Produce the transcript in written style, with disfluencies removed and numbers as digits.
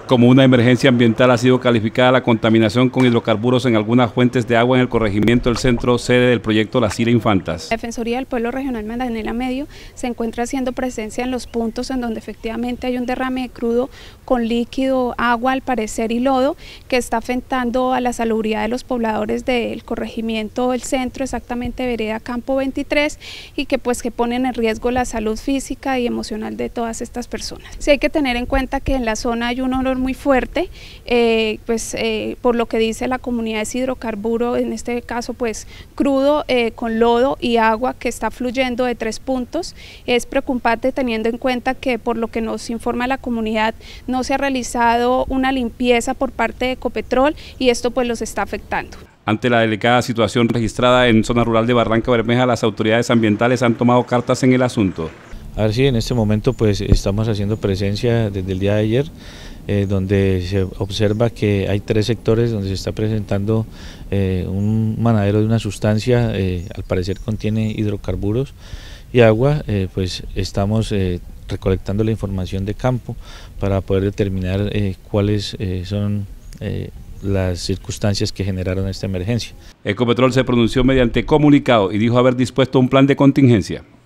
Como una emergencia ambiental ha sido calificada la contaminación con hidrocarburos en algunas fuentes de agua en el corregimiento del centro sede del proyecto Las Cira Infantas. La Defensoría del Pueblo Regional Magdalena Medio se encuentra haciendo presencia en los puntos en donde efectivamente hay un derrame de crudo con líquido, agua al parecer y lodo que está afectando a la salubridad de los pobladores del corregimiento del centro, exactamente vereda Campo 23, y que ponen en riesgo la salud física y emocional de todas estas personas. Sí hay que tener en cuenta que en la zona hay un olor muy fuerte, por lo que dice la comunidad es hidrocarburo, en este caso crudo con lodo y agua que está fluyendo de 3 puntos. Es preocupante teniendo en cuenta que por lo que nos informa la comunidad no se ha realizado una limpieza por parte de Ecopetrol y esto los está afectando. Ante la delicada situación registrada en zona rural de Barranca Bermeja, las autoridades ambientales han tomado cartas en el asunto. A ver si en este momento estamos haciendo presencia desde el día de ayer, donde se observa que hay 3 sectores donde se está presentando un manadero de una sustancia, al parecer contiene hidrocarburos y agua. Estamos recolectando la información de campo para poder determinar cuáles son las circunstancias que generaron esta emergencia. Ecopetrol se pronunció mediante comunicado y dijo haber dispuesto un plan de contingencia.